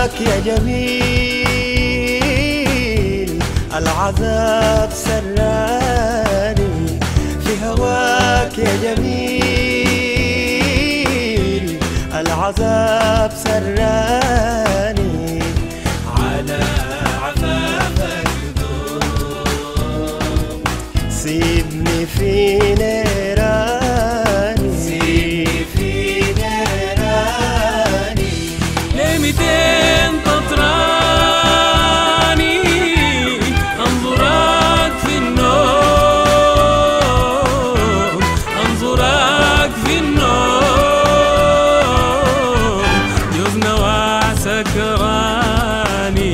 هواك يا جميل العذاب سراني، في هواك يا جميل العذاب سراني، على عفافك دوم سيبني في نيراني، سيبني في نيراني. لميتين تطراني انظرك في النوم، انظرك في النوم، جوزنا وسكراني،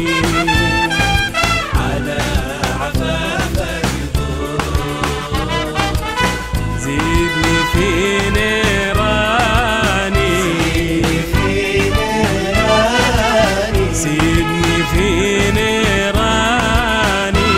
على عفافك دوم زيدني في نيراني، سيبني في نيراني.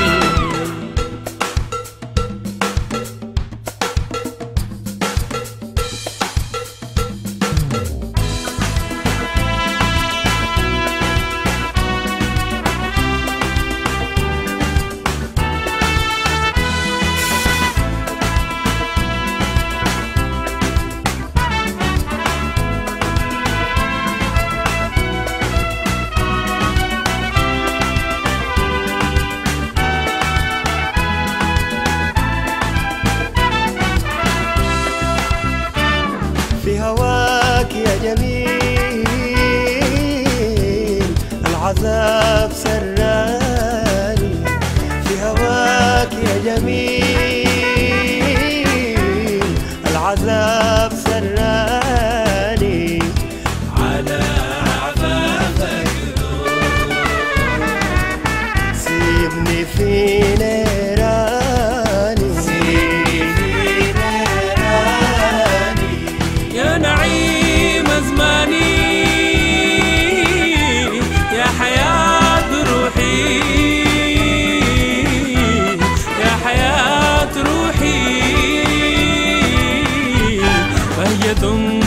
في هواك يا جميل العذاب سراني، في هواك يا جميل العذاب سراني، على عفافك دوم سيبني في نيراني، يا نعيم زماني يا حياة روحي، يا حياة روحي، بهجة